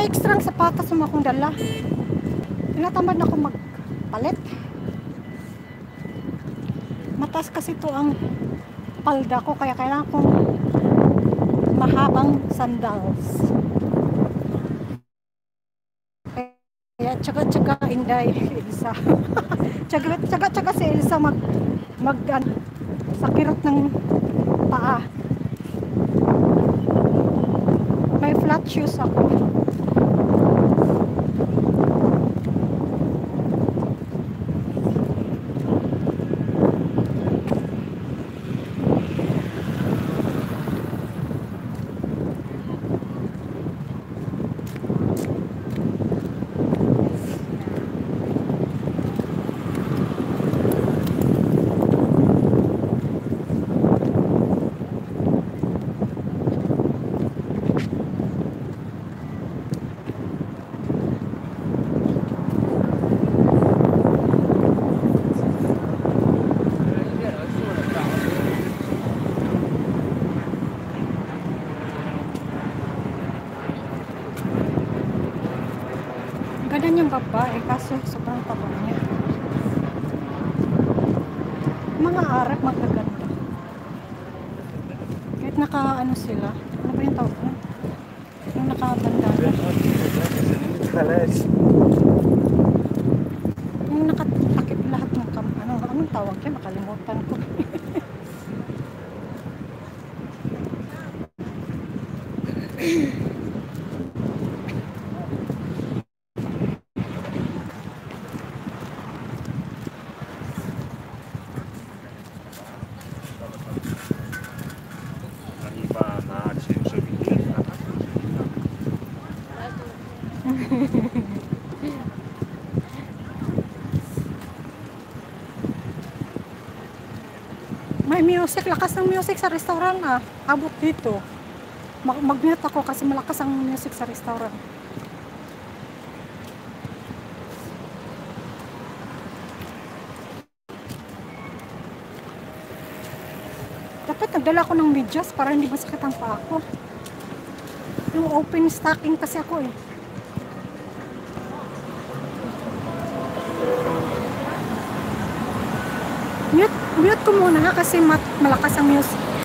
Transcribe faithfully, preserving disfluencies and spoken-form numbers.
extra sapatos mo akong dala. Tinatamad na ako magpalit. Mataas kasi ito ang palda ko, kaya kailangan kong mahabang sandals. Kaya tsaga-tsaga Inday, Elsa. Tsaga-tsaga si Elsa mag, mag ano, sa kirot ng paa. May flat shoes ako. Ganun yung babae, kaso sobrang taba niya. Mga Arab magaganda. Kahit naka ano sila, ano ba yung tawag ko? Yung nakabandana. Yung nakatakip lahat ng kam, ano, anong tawag yan? Makalimutan ko. May music, lakas ng music sa restaurant ah. Abot dito. Mag-mute ako kasi malakas ang music sa restaurant. Dapat nagdala ko ng medyas para hindi masakit ang paa ko. Yung open stocking kasi ako eh. Mute, mute ko muna ha kasi mat, malakas ang music.